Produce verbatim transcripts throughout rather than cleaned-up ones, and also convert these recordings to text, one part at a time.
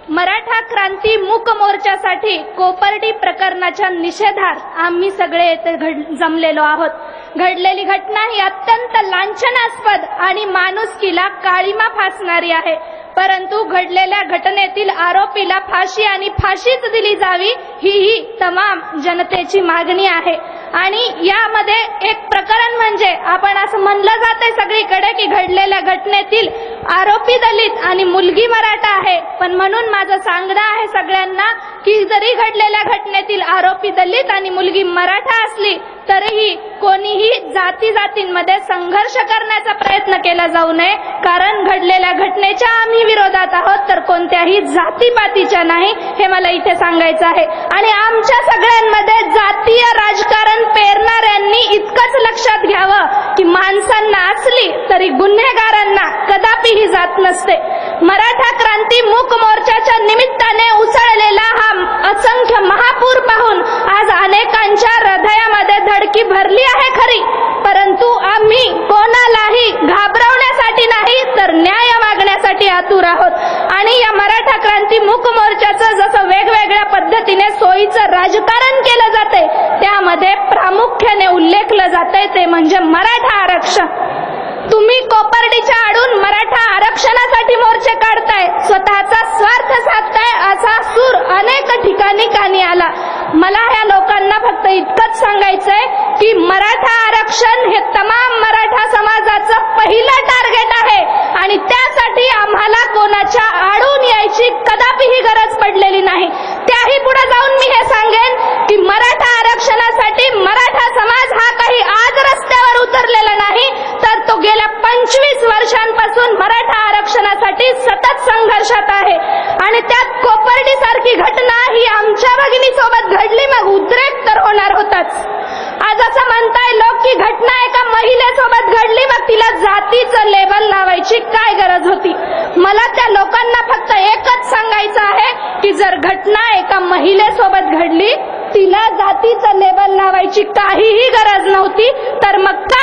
मराठा क्रांती मूक मोर्चासाठी कोपर्डी प्रकरणाच्या निषेधार्थ आम्ही सगळे येथे जमलेलो आहोत। घडलेली घटना ही अत्यंत लांछनास्पद आणि माणुसकीला काळीमा फासणारी आहे, परंतु घडलेल्या घटनेतील आरोपीला फाशी आणि फाशीच दिली जावी ही ही तमाम जनतेची मागणी आहे। आणि यामध्ये एक प्रकरण म्हणजे आपण असं म्हणलं जाते सगळीकडे की घडलेल्या घटनेतील आरोपी दलित आणि मुलगी मराठा आहे, पण म्हणून माझं सांगणं आहे सगळ्यांना की जरी घडलेल्या घटनेतील आरोपी दलित आणि मुलगी मराठा असली तरीही कोणीही जाती जातींमध्ये संघर्ष करण्याचा प्रयत्न केला जाऊ नये, कारण घडलेल्या घटनेच्या आम्ही विरोधात आहोत तर कोणत्याही जातीपातीच्या नाही, हे मला इथे सांगायचं आहे। आणि आमच्या सगळ्यांमध्ये जातीय राजकारण पेरणाऱ्यांनी इतकंच लक्षात घ्यावं की माणसांना असली तरी गुन्हेगारांना कदापिही जात नसते। मराठा क्रांती मूक मोर्चाच्या निमित्ताने उसळलेला हा असंख्य महापूर पाहून आज अनेकांच्या हृदयामध्ये धडकी भरली आहे खरी, परंतु आम्ही कोणालाही घाबरवण्यासाठी नाही तर न्याय मागण्यासाठी आतुर आहोत। आणि या मराठा क्रांती मूक मोर्चाचं जसं वेगवेगळ्या पद्धतीने सोयीचं राजकारण केलं जाते त्यामध्ये प्रामुख्याने उल्लेखलं जाते ते म्हणजे मराठा आरक्षण। तुम्ही कोपर्डीच्या आडून मराठा आरक्षणासाठी मोर्चे काढताय, स्वतःचा स्वार्थ साधताय असा सूर अनेक ठिकाणी कानी आला। मला ह्या लोकांना फक्त इतकंच सांगायचंय की मराठा आरक्षण हे तमाम मराठा समाजाचं पहिलं टार्गेट आहे आणि त्यासाठी आम्हाला कोणाच्या आडून यायची कदापिही गरज पडलेली नाही। त्याही पुढे जाऊन मी हे सांगेन की मराठा आरक्षणासाठी मराठा समाज हा काही आज रस्त्यावर उतरलेला नाही, तर तो गेल्या पंचवीस वर्षांपासून मराठा आरक्षणासाठी सतत संघर्षात आहे। आणि त्यात कोपर्डी सारखी घटना ही आमच्या भगिनीसोबत घडली, मग उद्रेक तर होणार होताच। आज असं म्हणताय लोक की घटना एका महिलेसोबत घडली, मग तिला जातीचं लेबल लावायची काय गरज होती? मला त्या लोकांना फक्त एकच सांगायचं आहे की जर घटना एका महिलेसोबत घडली तिला जातीचं लेबल लावायची काहीही गरज नव्हती, तर मग का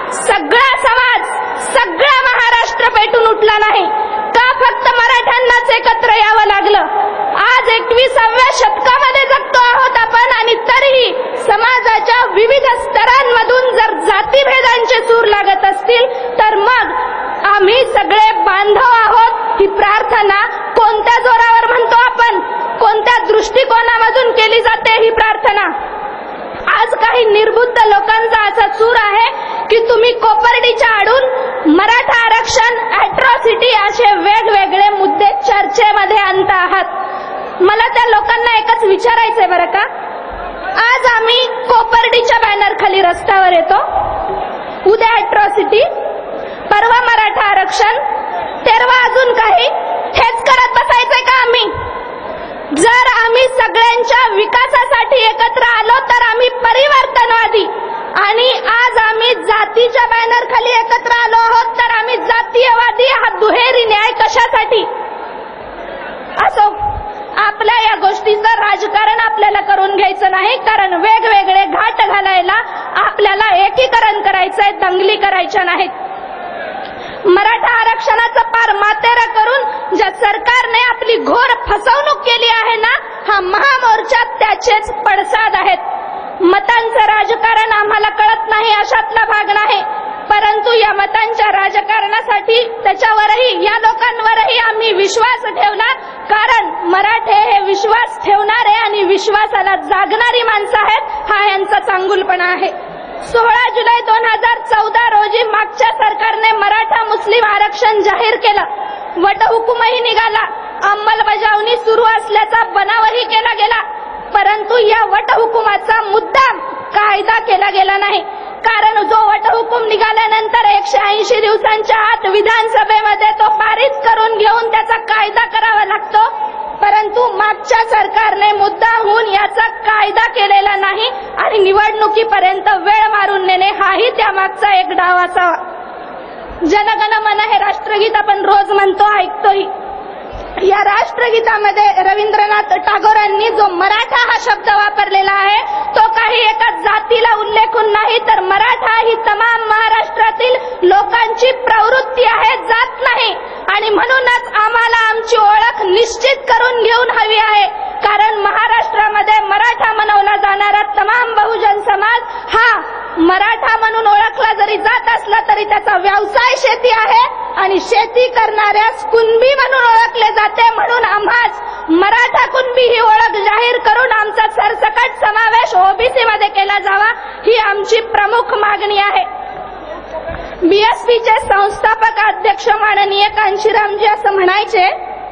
सगळा समाज सगळा महाराष्ट्र पेटून उठला नाही? का फक्त मराठ्यांनाच एकत्र यावं लागलं? आज एकविसाव्या शतकामध्ये जगतो आहोत आपण आणि तरीही समाजाच्या विविध स्तरांमधून जर जातीभेदांचे सूर लागत असतील तर मग आम्ही सगळे बांधव आहोत ही प्रार्थना कोणत्या जोरावर म्हणतो आपण? कोणत्या दृष्टिकोनामधून केली जाते ही प्रार्थना? आज काही निर्बुद्ध लोकांचा असा सूर आहे की तुम्ही कोपर्डीच्या आडून मराठा आरक्षण, अॅट्रॉसिटी असे वेगवेगळे मुद्दे चर्चेमध्ये आणता आहात। मला त्या लोकांना एकच विचारायचंय बरं का, आज आम्ही कोपर्डीच्या बॅनर खाली रस्त्यावर येतो, उद्या अॅट्रॉसिटी, परवा मराठा आरक्षण, तेरवा अजून काही, हेच करत बसायचंय का आम्ही? जर आम्ही सगळ्यांच्या विकासासाठी एकत्र आलो तर आम्ही परिवर्तनवादी, आणि आज आम्ही जातीच्या बॅनर खाली एकत्र आलो आहोत तर आम्ही जातीयवादी। हा दुहेरी न्याय कशासाठी? असो, आपल्या या गोष्टीचं राजकारण आपल्याला करून घ्यायचं नाही, कारण वेगवेगळे घाट घालायला आपल्याला एकीकरण करायचंय, दंगली करायच्या नाहीत। मराठा आरक्षणाचं पार मातेरा करून ज्या सरकारने आपली घोर फसवणूक केली आहे ना, हा महामोर्चा त्याचेच पडसाद आहेत। मतांचं राजकारण आम्हाला कळत नाही अशातला भाग नाही, परंतु या मतांच्या राजकारणासाठी त्याच्यावरही, या लोकांवरही आम्ही विश्वास ठेवला, कारण मराठे हे विश्वास ठेवणारे आणि विश्वासाला जागणारी माणसं आहेत, हा यांचा चांगुलपणा आहे। सोळा जुलै दोन हजार चौदा रोजी मागच्या सरकारने मराठा मुस्लिम आरक्षण जाहीर केलं, वटहुकूमही निघाला, अंमलबजावणी सुरू असल्याचा बनावही केला गेला, परंतु या वटहुकुमाचा मुद्दाम कायदा केला गेला नाही, कारण जो वटहुकूम निघाल्यानंतर एकशे ऐंशी दिवसांच्या आत विधानसभेमध्ये तो पारित करून घेऊन त्याचा कायदा करावा लागतो, परंतु मागच्या सरकारने मुद्दामहून याचा कायदा केलेला नाही आणि निवडणुकीपर्यंत वेळ मारून नेणे हाही त्यामागचा एक डाव असावा। जनगण मन हे राष्ट्रगीत आपण रोज म्हणतो, ऐकतोही। या राष्ट्रगीतामध्ये रवींद्रनाथ टागोरांनी जो मराठा हा शब्द वापरलेला आहे तो काही एका जातीला उल्लेखून नाही, तर मराठा ही तमाम महाराष्ट्रातील लोकांची प्रवृत्ती आहे, जात नाही। आणि म्हणूनच आम्हाला आमची ओळख निश्चित करून घेऊन हवी आहे, कारण महाराष्ट्रामध्ये मराठा म्हणवला जाणारा तमाम बहुजन समाज हा मराठा म्हणून ओळखला जरी जात असला तरी त्याचा व्यवसाय शेती आहे आणि शेती करणाऱ्यास कुणबी म्हणून ओळखले जाते. म्हणून आम्हास मराठा कुणबी ही ओळख जाहीर करून आमचा सरसकट समावेश ओबीसी मध्ये केला जावा, ही आमची प्रमुख मागणी आहे. बीएसपीचे संस्थापक अध्यक्ष माननीय कांशीरामजी असं म्हणायचे,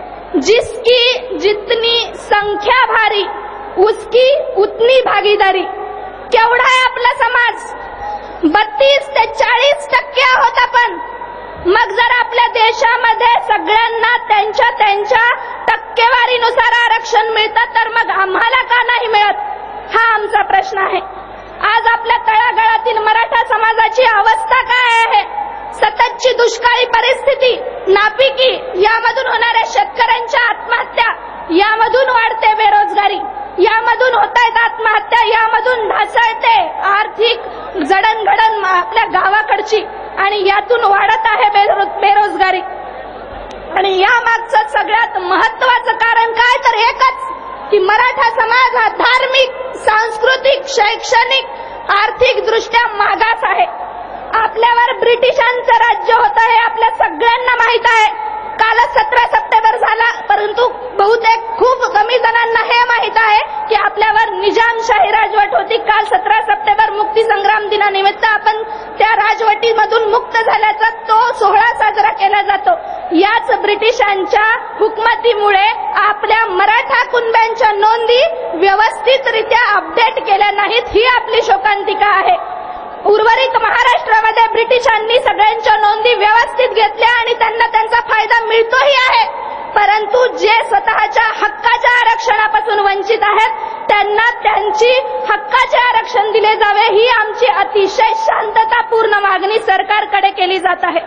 जिसकी जितनी संख्या भारी उसकी उतनी भागीदारी. केवढा आहे आपला समाज? बत्तीस ते चाळीस टक्के आहोत आपण. मग जर आपल्या देशामध्ये सगळ्यांना त्यांच्या त्यांच्या टक्केवारीनुसार आरक्षण मिळतं तर मग आम्हाला का नाही मिळत, हा आमचा प्रश्न आहे. आज आपल्या तळागाळातील मराठा समाजाची अवस्था काय आहे? सततची दुष्काळी परिस्थिती, नापिकी, यामधून होणाऱ्या शेतकऱ्यांच्या आत्महत्या, यामधून वाढते बेरोजगारी, यामधून होत आहेत आत्महत्या, यामधून ढासळते आर्थिक जडणघडण आपल्या गावाकडची आणि यातून वाढत आहे बेरोजगारी. आणि यामागचं सगळ्यात महत्वाचं कारण काय तर एकच, की मराठा समाज हा धार्मिक, सांस्कृतिक, शैक्षणिक, आर्थिक दृष्ट्या मागास आहे. आपल्यावर ब्रिटिशांचं राज्य होतं हे आपल्या सगळ्यांना माहित आहे. कालच सतरा सप्टेंबर झाला, परंतु बहुतेक खूप कमी जणांना हे माहित आहे की आपल्यावर निजामशाही राजवट होती. काल सतरा सप्टेंबर मुक्ती संग्राम दिनानिमित्त आपण त्या राजवटीमधून मुक्त झाल्याचा तो सोहळा साजरा केला जातो. याच ब्रिटिशांच्या हुकमतीमुळे आपल्या मराठा कुणब्यांच्या नोंदी व्यवस्थितरित्या अपडेट केल्या नाहीत, ही आपली शोकांतिका आहे. उर्वरित महाराष्ट्रामध्ये ब्रिटिशांनी सगळ्यांच्या नोंदी व्यवस्थित घेतल्या आणि त्यांना त्यांचा फायदा मिळतोही आहे, परंतु जे स्वतःच्या हक्काच्या आरक्षणापासून वंचित आहेत त्यांना त्यांची हक्काचे आरक्षण दिले जावे, ही आमची अतिशय शांततापूर्ण मागणी सरकारकडे केली जात आहे.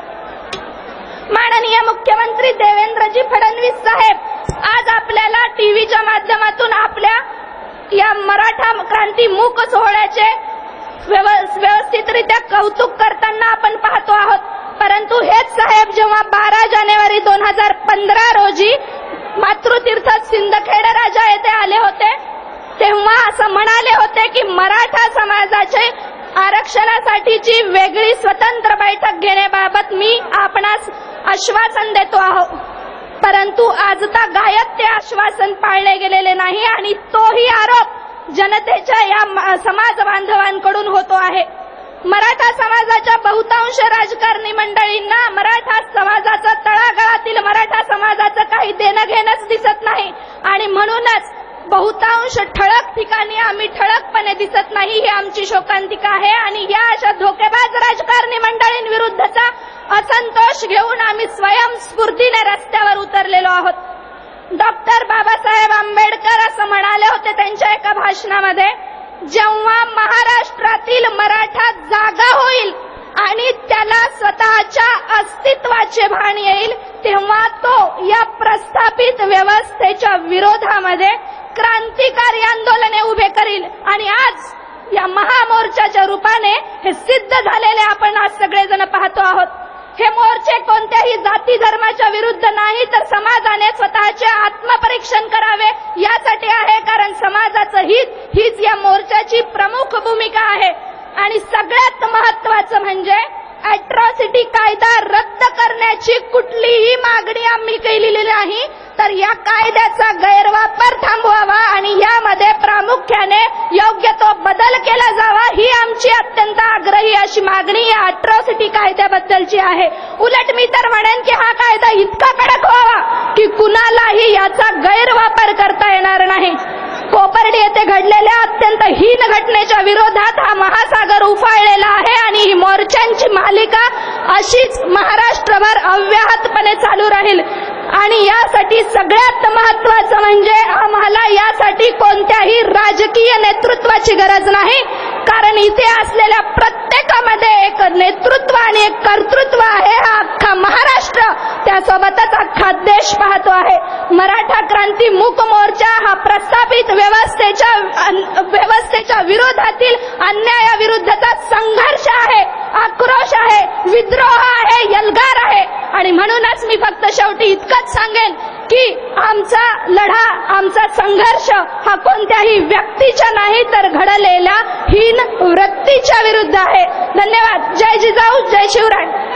माननीय मुख्यमंत्री देवेंद्रजी फडणवीस साहेब आज आपल्याला टीव्हीच्या माध्यमातून आपल्या या मराठा क्रांती मूक सोहळ्याचे व्यवस्थितरित्या कौतुक करताना आपण पाहतो आहोत, परंतु हेच साहेब जेव्हा बारा जानेवारी दोन हजार पंधरा रोजी मातृतीर्थ सिंदखेड राजा येथे आले होते तेव्हा असं म्हणाले होते की मराठा समाजाचे आरक्षणासाठीची वेगळी स्वतंत्र बैठक घेण्याबाबत मी आपणास आश्वासन देतो आहोत, परंतु आजता गायब ते आश्वासन पाळले गेलेले नाही आणि तोही आरोप जनतेच्या या समाज बांधवांकडून होतो आहे. मराठा समाजाच्या बहुतांश राजकारणी मंडळींना मराठा समाजाचं, तळागाळातील मराठा समाजाचं काही देणं घेणंच दिसत नाही आणि म्हणूनच बहुतांश ठळक ठिकाणी आम्ही ठळकपणे दिसत नाही, ही आमची शोकांतिका आहे. आणि या अशा धोकेबाज राजकारणी मंडळींविरुद्धचा असंतोष घेऊन आम्ही स्वयंस्फूर्तीने रस्त्यावर उतरलेलो आहोत. डॉक्टर बाबासाहेब आंबेडकर असं म्हणाले होते त्यांच्या एका भाषणामध्ये, जेव्हा महाराष्ट्रातील मराठा जागा होईल आणि त्याला स्वतःच्या अस्तित्वाचे भान येईल तेव्हा तो या प्रस्थापित व्यवस्थेच्या विरोधामध्ये क्रांतिकारी आंदोलने उभे करील. आणि आज या महामोर्चाच्या रूपाने हे सिद्ध झालेले आपण आज सगळेजण पाहतो आहोत. हे मोर्चे कोणत्याही जाती धर्माच्या विरुद्ध नाही तर समाजाने स्वतःचे आत्मपरीक्षण करावे यासाठी आहे, कारण समाजाचं हित हीच या मोर्चाची प्रमुख भूमिका आहे. आणि सगळ्यात महत्वाचं म्हणजे अॅट्रॉसिटी कायदा रद्द करण्याची कुठलीही मागणी आम्ही केलेली नाही, तर या कायद्याचा गैरवापर थांबवावा आणि यामध्ये प्रामुख्याने योग्य तो बदल केला जावा, ही आमची अत्यंत आग्रही अशी मागणी या अॅट्रॉसिटी कायद्याबद्दलची आहे. उलट मी तर म्हणेन की हा कायदा इतका कडक व्हावा की कुणालाही याचा गैरवापर करता येणार नाही. कोपर्डी येथे घडलेल्या अत्यंत हीन घटनेच्या विरोधात हा महासागर उफाळलेला आहे आणि ही मोर्चांची मालिका अशीच महाराष्ट्रभर अव्याहतपणे चालू राहील. आणि यासाठी सगळ्यात महत्वाचं म्हणजे आम्हाला यासाठी कोणत्याही राजकीय नेतृत्वाची गरज नाही, कारण इथे असलेल्या प्रत्येकामध्ये एक नेतृत्व आणि एक कर्तृत्व आहे. हा अख्खा महाराष्ट्र त्यासोबतच अख्खा देश पाहतो आहे. मराठा क्रांती मूक मोर्चा हा प्रस्थापित व्यवस्थेच्या व्यवस्थेच्या विरोधातील अन्यायाविरुद्धचा संघर्ष आहे, आक्रोश आहे, विद्रोह आहे, यल्गार आहे. आणि म्हणूनच मी फक्त शेवटी इतकंच सांगेन की आमचा लढा, आमचा संघर्ष हा कोणत्याही व्यक्तीच्या नाही तर घडलेल्या हीन वृत्तीच्या विरुद्ध आहे. धन्यवाद. जय जिजाऊ, जय शिवराय.